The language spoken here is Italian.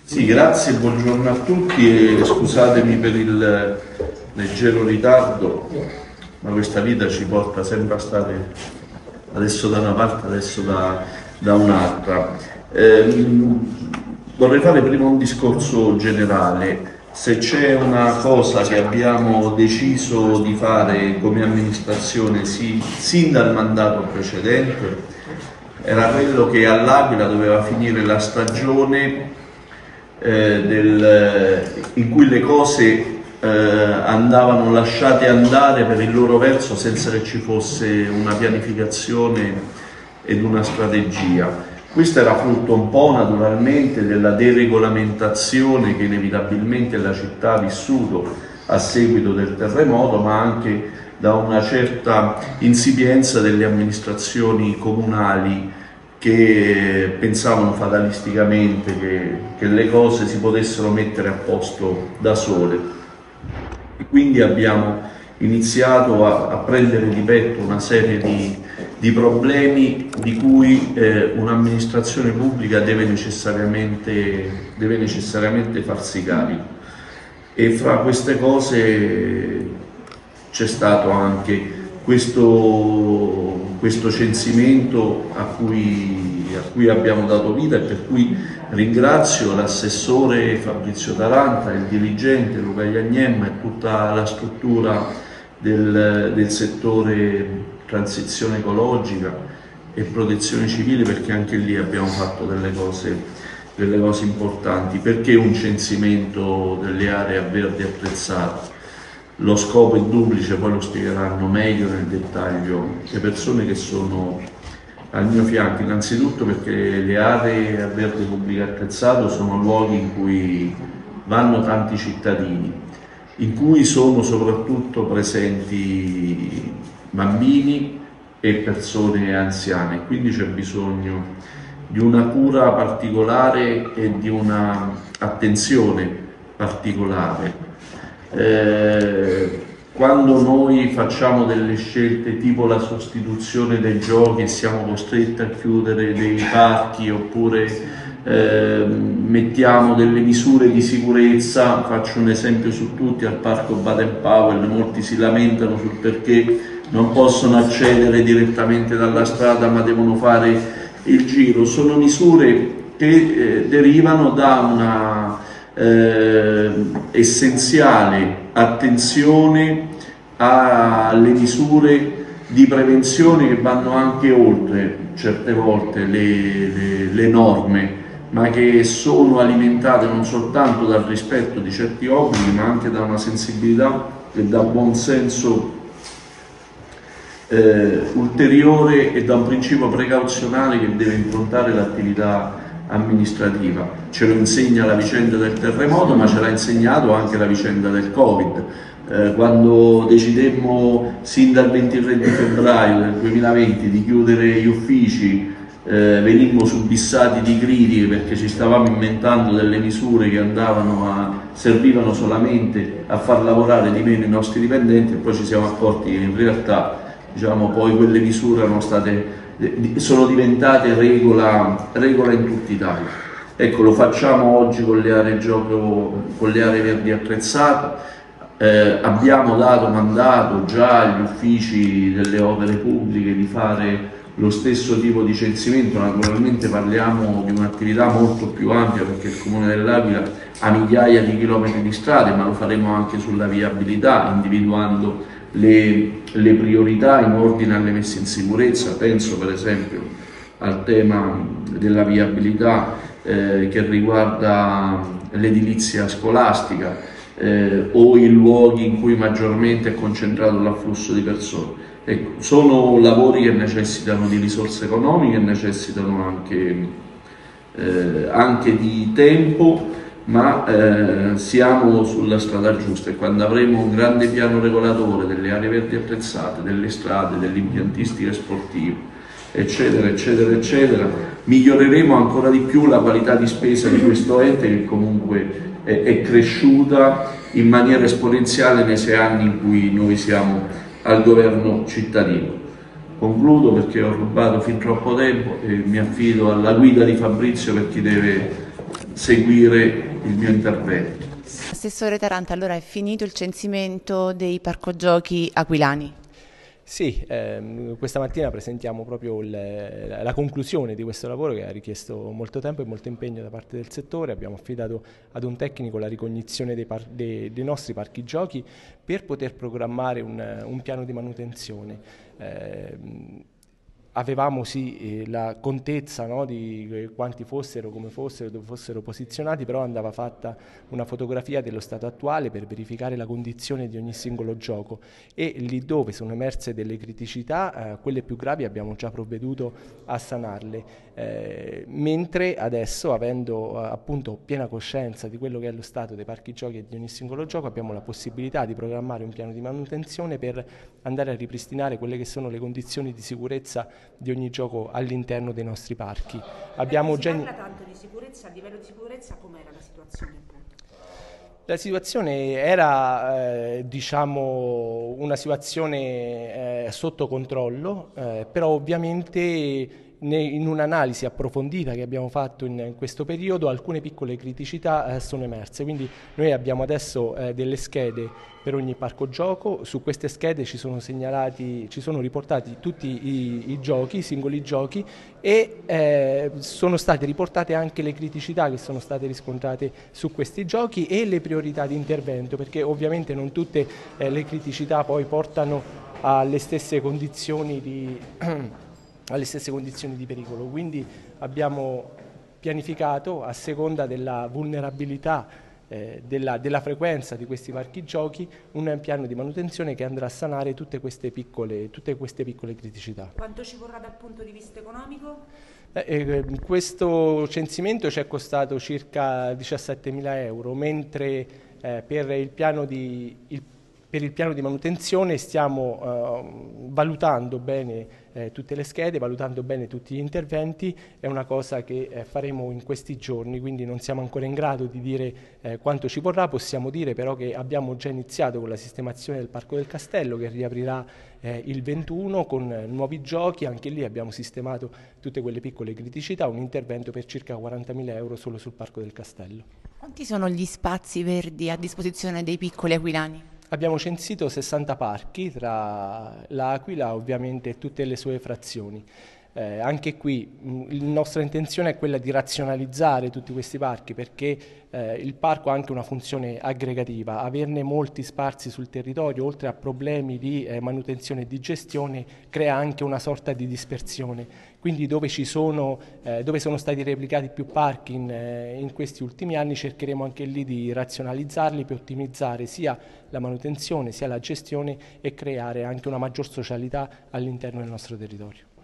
Sì, grazie, buongiorno a tutti e scusatemi per il leggero ritardo, ma questa vita ci porta sempre a stare adesso da una parte, adesso da un'altra. Vorrei fare prima un discorso generale. Se c'è una cosa che abbiamo deciso di fare come amministrazione sin dal mandato precedente, era quello che all'Aquila doveva finire la stagione in cui le cose andavano lasciate andare per il loro verso senza che ci fosse una pianificazione ed una strategia. Questo era frutto un po' naturalmente della deregolamentazione che inevitabilmente la città ha vissuto a seguito del terremoto, ma anche da una certa insipienza delle amministrazioni comunali che pensavano fatalisticamente che le cose si potessero mettere a posto da sole. E quindi abbiamo iniziato a prendere di petto una serie di problemi di cui un'amministrazione pubblica deve necessariamente farsi carico. E fra queste cose c'è stato anche questo censimento a cui abbiamo dato vita e per cui ringrazio l'assessore Fabrizio Taranta, il dirigente Luca Iagnemma e tutta la struttura del settore transizione ecologica e protezione civile, perché anche lì abbiamo fatto delle cose importanti. Perché un censimento delle aree a verde attrezzate? Lo scopo è duplice, poi lo spiegheranno meglio nel dettaglio le persone che sono al mio fianco. Innanzitutto perché le aree a verde pubblico attrezzato sono luoghi in cui vanno tanti cittadini, in cui sono soprattutto presenti bambini e persone anziane, quindi c'è bisogno di una cura particolare e di una attenzione particolare. Quando noi facciamo delle scelte tipo la sostituzione dei giochi e siamo costretti a chiudere dei parchi oppure mettiamo delle misure di sicurezza, faccio un esempio su tutti, al parco Baden-Powell molti si lamentano sul perché non possono accedere direttamente dalla strada ma devono fare il giro. Sono misure che derivano da una essenziale attenzione alle misure di prevenzione che vanno anche oltre certe volte le norme, ma che sono alimentate non soltanto dal rispetto di certi obblighi, ma anche da una sensibilità e da buon senso ulteriore e da un principio precauzionale che deve improntare l'attività amministrativa. Ce lo insegna la vicenda del terremoto, ma ce l'ha insegnato anche la vicenda del Covid. Quando decidemmo sin dal 23 di febbraio del 2020 di chiudere gli uffici, venimmo subissati di critiche perché ci stavamo inventando delle misure che servivano solamente a far lavorare di meno i nostri dipendenti, e poi ci siamo accorti che in realtà poi quelle misure sono diventate regola in tutta Italia. Ecco, lo facciamo oggi con le aree gioco, con le aree verdi attrezzate. Abbiamo dato mandato già agli uffici delle opere pubbliche di fare lo stesso tipo di censimento. Naturalmente parliamo di un'attività molto più ampia perché il Comune dell'Aquila ha migliaia di chilometri di strade, ma lo faremo anche sulla viabilità, individuando le priorità in ordine alle messe in sicurezza. Penso per esempio al tema della viabilità che riguarda l'edilizia scolastica o i luoghi in cui maggiormente è concentrato l'afflusso di persone. Ecco, sono lavori che necessitano di risorse economiche, necessitano anche di tempo, ma siamo sulla strada giusta, e quando avremo un grande piano regolatore delle aree verdi attrezzate, delle strade, dell'impiantistica sportiva, eccetera, eccetera, eccetera, miglioreremo ancora di più la qualità di spesa di questo ente che comunque è cresciuta in maniera esponenziale nei 6 anni in cui noi siamo al governo cittadino. Concludo perché ho rubato fin troppo tempo e mi affido alla guida di Fabrizio per chi deve seguire il mio intervento. Assessore Taranta, allora è finito il censimento dei parco giochi aquilani? Sì, questa mattina presentiamo proprio la conclusione di questo lavoro che ha richiesto molto tempo e molto impegno da parte del settore. Abbiamo affidato ad un tecnico la ricognizione dei nostri parchi giochi per poter programmare un piano di manutenzione. Avevamo sì la contezza, no, di quanti fossero, come fossero, dove fossero posizionati, però andava fatta una fotografia dello stato attuale per verificare la condizione di ogni singolo gioco e lì dove sono emerse delle criticità, quelle più gravi abbiamo già provveduto a sanarle, mentre adesso, avendo appunto piena coscienza di quello che è lo stato dei parchi giochi e di ogni singolo gioco, abbiamo la possibilità di programmare un piano di manutenzione per andare a ripristinare quelle che sono le condizioni di sicurezza di ogni gioco all'interno dei nostri parchi. Si parla tanto di sicurezza, a livello di sicurezza com'era la situazione appunto? La situazione era diciamo una situazione sotto controllo, però ovviamente in un'analisi approfondita che abbiamo fatto in questo periodo alcune piccole criticità sono emerse, quindi noi abbiamo adesso delle schede per ogni parco gioco. Su queste schede ci sono riportati tutti i giochi, i singoli giochi e sono state riportate anche le criticità che sono state riscontrate su questi giochi e le priorità di intervento, perché ovviamente non tutte le criticità poi portano alle stesse condizioni di pericolo, quindi abbiamo pianificato a seconda della vulnerabilità della frequenza di questi parchi giochi un piano di manutenzione che andrà a sanare tutte queste piccole criticità. Quanto ci vorrà dal punto di vista economico? Questo censimento ci è costato circa 17.000 euro, mentre per il piano di manutenzione stiamo valutando bene tutte le schede, valutando bene tutti gli interventi. È una cosa che faremo in questi giorni, quindi non siamo ancora in grado di dire quanto ci vorrà. Possiamo dire però che abbiamo già iniziato con la sistemazione del Parco del Castello, che riaprirà il 21 con nuovi giochi. Anche lì abbiamo sistemato tutte quelle piccole criticità, un intervento per circa 40.000 euro solo sul Parco del Castello. Quanti sono gli spazi verdi a disposizione dei piccoli aquilani? Abbiamo censito 60 parchi tra l'Aquila ovviamente e tutte le sue frazioni. Anche qui la nostra intenzione è quella di razionalizzare tutti questi parchi, perché il parco ha anche una funzione aggregativa. Averne molti sparsi sul territorio, oltre a problemi di manutenzione e di gestione, crea anche una sorta di dispersione. Quindi dove sono stati replicati più parchi in questi ultimi anni, cercheremo anche lì di razionalizzarli per ottimizzare sia la manutenzione sia la gestione e creare anche una maggior socialità all'interno del nostro territorio.